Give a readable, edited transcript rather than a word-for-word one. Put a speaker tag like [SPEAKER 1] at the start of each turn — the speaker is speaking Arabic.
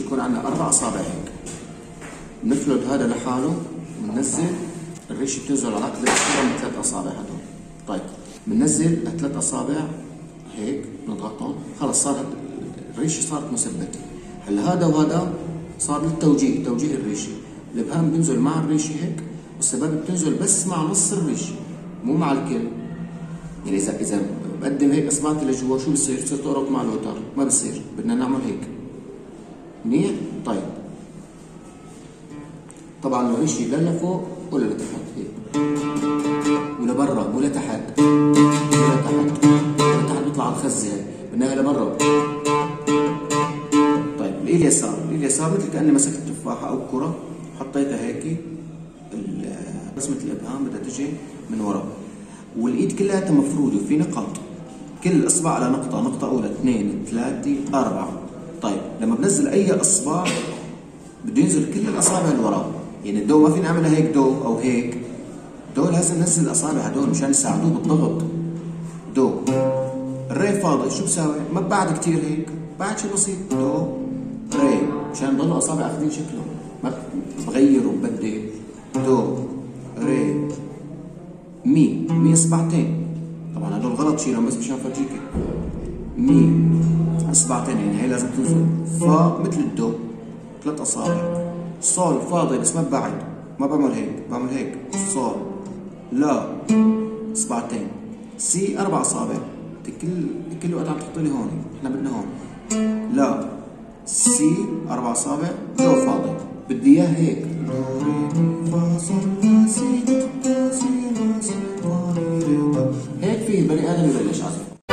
[SPEAKER 1] يكون عندنا 4 أصابع هيك، بنفلت هذا لحاله بننزل الريشه، بتنزل على عقد الصورة من 3 أصابع هدول. طيب بننزل 3 أصابع هيك بنضغطهم، خلص صارت الريشه صارت مثبته. هلا هذا وهذا صار للتوجيه، توجيه الريشه، الابهام بينزل مع الريشه هيك، والسبابه بتنزل بس مع نص الريشه مو مع الكل. يعني اذا بقدم هيك اصبعتي لجوا شو بصير؟ بصير تقرب مع الوتر، ما بصير، بدنا نعمل هيك منيح. طيب طبعا الريشه لا لفوق ولا لتحت، هيك ولا برا ولا تحت ولا تحت ولا تحت، بيطلع على الخزه هيك، بدنا اياها لبرا. طيب الايد اليسار، الايد اليسار مثل كاني مسكت تفاحه او كره حطيتها هيك، رسمه الابهام بدها تجي من ورا، والايد كلها مفروده في نقاط، كل اصبع على نقطه، نقطه اولى 2 3 4. طيب لما بنزل اي اصبع بده ينزل كل الاصابع اللي وراه، يعني الدو ما فينا نعملها هيك دو او هيك، دو لازم ننزل الاصابع هدول مشان يساعدوه بالضغط. دو الري فاضي شو بساوي؟ ما بعد كثير هيك، بعد شيء بسيط، دو ري مشان يضلوا اصابع اخذين شكلهم، ما بغير وببدل. دو ري مي، مي اصبعتين، طبعا هدول غلط شيلهم بس مشان افرجيك. مي اصبعتين، يعني هي لازم تنزل. فا مثل الدو 3 أصابع. صول فاضي بس ما بعد، ما بعمل هيك، بعمل هيك صول. لا اصبعتين. سي 4 أصابع، كل وقت عم تحط لي هون، احنا بدنا هون. لا سي 4 أصابع، دو فاضي، بدي اياه هيك. دو ري مي فا صول لا سي دو سي لا سي فا ري ري. هيك في بني ادم يبلش عزف.